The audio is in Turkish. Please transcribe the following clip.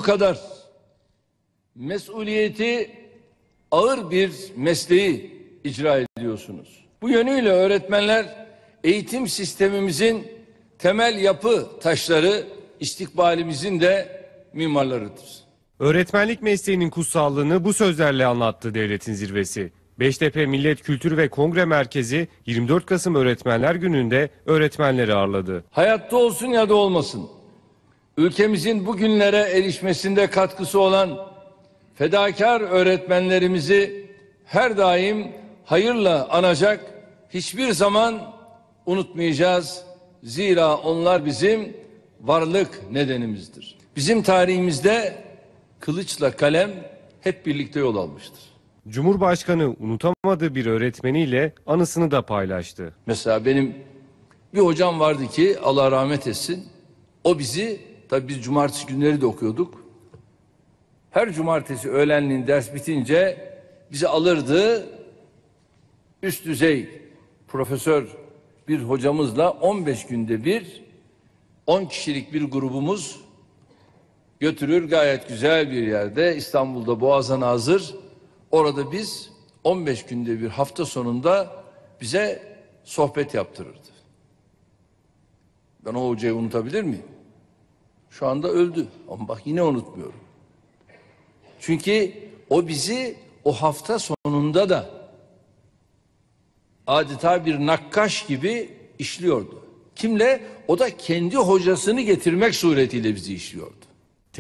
kadar mesuliyeti ağır bir mesleği icra ediyorsunuz. Bu yönüyle öğretmenler eğitim sistemimizin temel yapı taşları, istikbalimizin de mimarlarıdır. Öğretmenlik mesleğinin kutsallığını bu sözlerle anlattı devletin zirvesi. Beştepe Millet Kültür ve Kongre Merkezi 24 Kasım Öğretmenler Günü'nde öğretmenleri ağırladı. Hayatta olsun ya da olmasın, ülkemizin bugünlere erişmesinde katkısı olan fedakar öğretmenlerimizi her daim hayırla anacak, hiçbir zaman unutmayacağız. Zira onlar bizim varlık nedenimizdir. Bizim tarihimizde kılıçla kalem hep birlikte yol almıştır. Cumhurbaşkanı unutamadığı bir öğretmeniyle anısını da paylaştı. Mesela benim bir hocam vardı ki Allah rahmet etsin. O bizi, tabii biz cumartesi günleri de okuyorduk. Her cumartesi öğlenliğin ders bitince bizi alırdı. Üst düzey profesör bir hocamızla 15 günde bir 10 kişilik bir grubumuz götürür, gayet güzel bir yerde İstanbul'da Boğaz'a orada biz 15 günde bir hafta sonunda bize sohbet yaptırırdı. Ben o hocayı unutabilir miyim? Şu anda öldü ama bak yine unutmuyorum. Çünkü o bizi o hafta sonunda da adeta bir nakkaş gibi işliyordu. Kimle? O da kendi hocasını getirmek suretiyle bizi işliyordu.